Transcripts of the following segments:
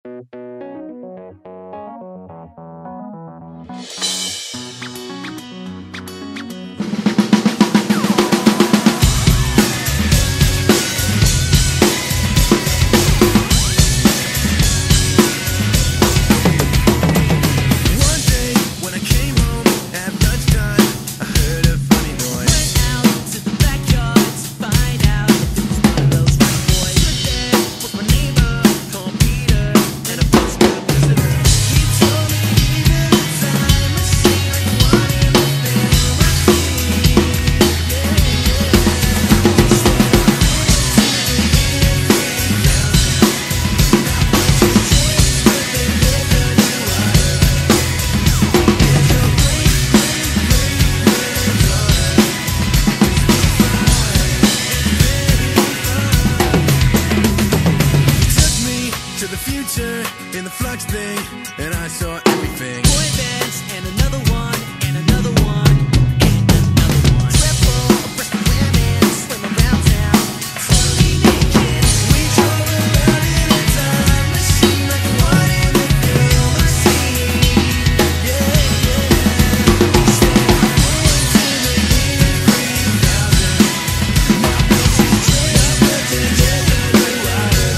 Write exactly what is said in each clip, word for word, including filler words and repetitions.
To the future in the flux thing, and I saw everything. Boy bands and another one and another one and another one. Triple abreast of women swim around town, totally naked. We drove around in a time machine like one in the film I've seen. Yeah, yeah. We said to the year three thousand. Now bitches just put together the water.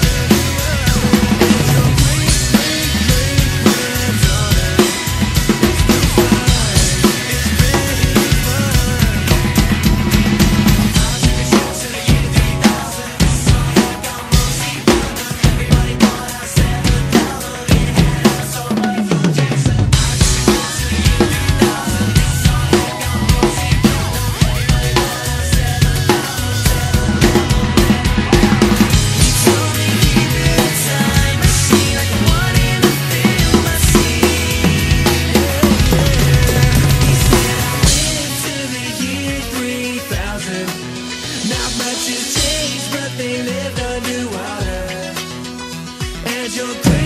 Not much has changed, but they lived underwater. And you're